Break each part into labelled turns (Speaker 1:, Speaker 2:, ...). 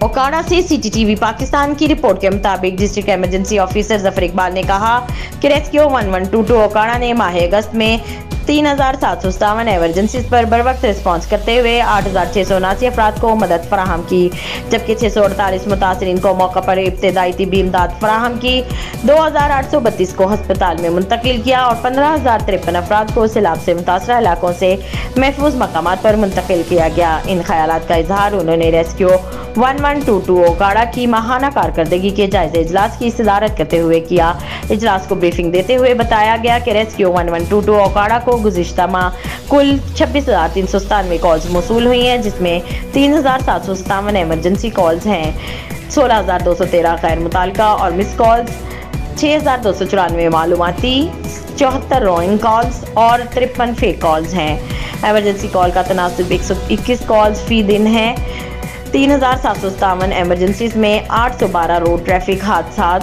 Speaker 1: ओकाड़ा से सीसीटीवी पाकिस्तान की रिपोर्ट के मुताबिक district emergency officer Zafar Iqbal ने कहा कि रेस्क्यू 1122 ओकाड़ा ने माह अगस्त में 3757 एमरजेंसीज पर बर वक्त रिस्पॉन्स करते हुए 8679 अफराद को मदद फराहम की, जबकि 648 मुतासरीन को मौका पर इब्तदाई तिब्बी इमदाद फराहम की, 2832 को हस्पताल में मुंतकिल किया और 15053 अफराद को सैलाब से मुतासरा इलाकों से महफूज मकामात पर मुंतकिल किया गया। इन ख्यालात का इजहार उन्होंने रेस्क्यू 1122 ओकाड़ा की माहाना कारकर्दगी के जायजे इजलास की सदारत करते हुए किया। इजलास को ब्रीफिंग देते हुए बताया गया कि रेस्क्यू 1122 ओकाड़ा को गुज़िश्ता माह कुल 26,397 कॉल्स मौसूल हुई हैं, जिसमें 3,757 एमरजेंसी कॉल्स हैं, 16,213 गैर मुताल्लिका और मिस कॉल्स, 6,294 मालूमाती, 74 रोइंग कॉल्स और 53 फेक कॉल्स हैं। एमरजेंसी कॉल का तनासुब 121 कॉल्स फी दिन है। 3,757 एमरजेंसीज में 812 रोड ट्रैफिक हादसा,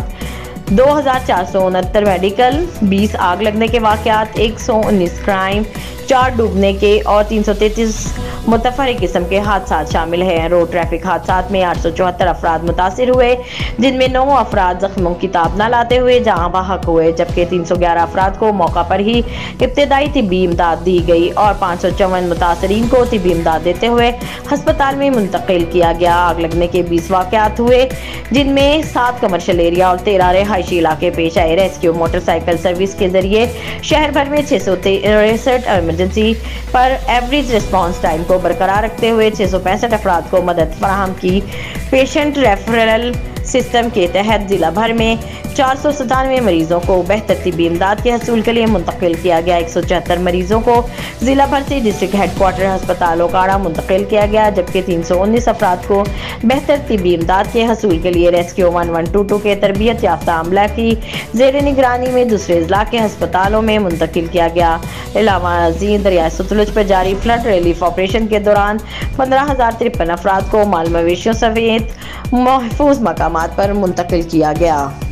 Speaker 1: 2,469 मेडिकल, 20 आग लगने के वाक़यात, 119 क्राइम, 4 डूबने के और 333 मुतफरिक किस्म के हादसा शामिल हैं। रोड ट्रैफिक हादसा में 874 अफराद मुतासिर हुए, जिनमें 9 अफराद जख्मों की ताब न लाते हुए जहां बहक हुए, जबकि 311 अफराद को मौका पर ही इब्तदाई तिब्बी इमदाद दी गई और 554 मुतासरीन को तिब्बी इमदाद देते हुए हस्पताल में मुंतकिल किया गया। आग लगने के 20 वाक़यात हुए, जिनमें 7 कमर्शियल एरिया और 13 रिहायशी इलाके पेश आए। रेस्क्यू मोटरसाइकिल सर्विस के जरिए शहर भर में 663 एमरजेंसी पर एवरेज रिस्पॉन्स टाइम को बरकरार रखते हुए 665 अफराद को मदद फराहम की। पेशेंट रेफरल सिस्टम के तहत जिला भर में 497 मरीजों को बेहतर तिब्बी इमदाद के हसूल के लिए मुंतकिल किया गया। 174 मरीजों को जिला भर से डिस्ट्रिक्ट हेडक्वार्टर अस्पताल ओकाड़ा मुंतकिल किया गया, जबकि 319 अफराद को बेहतर तिब्बी इमदाद के हसूल के लिए रेस्क्यू 1122 के तरबियत याफ्ता अमला की ज़ेर निगरानी में दूसरे इजला के अस्पतालों में मुंतकिल किया गया। इलावा दरियाए सतलुज पर जारी फ्लड रिलीफ ऑपरेशन के दौरान 15,053 अफराद को माल मवेशियों समेत महफूज मकामात पर मुंतकिल किया गया।